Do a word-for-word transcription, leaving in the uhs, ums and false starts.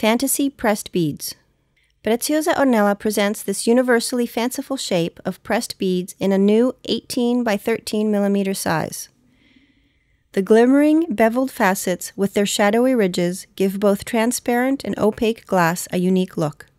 Fantasy pressed beads. Preciosa Ornela presents this universally fanciful shape of pressed beads in a new eighteen by thirteen millimeter size. The glimmering, beveled facets with their shadowy ridges give both transparent and opaque glass a unique look.